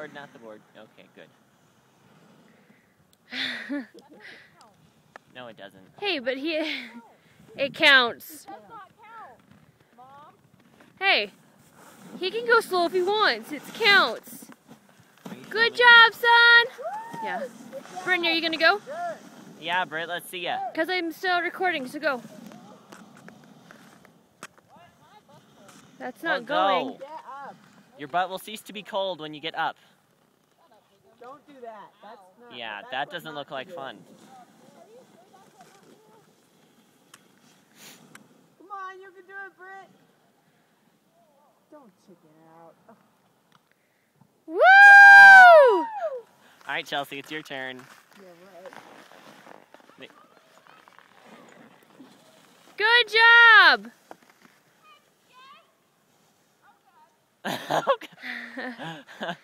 board, not the board. Okay, good. No, it doesn't. Hey, but it counts. Does not count, Mom. Hey, he can go slow if he wants. It counts. Good filming? job, son. Yeah. Brittany, are you gonna go? Yeah, Britt, let's see ya. Because I'm still recording, so go. That's not Well, going. go. Your butt will cease to be cold when you get up. Don't do that. That's not, Yeah, that's that what doesn't not look to like do. fun. Come on, you can do it, Britt. Don't chicken out. Oh. Woo! All right, Chelsey, it's your turn. Yeah, right. Good job. Okay.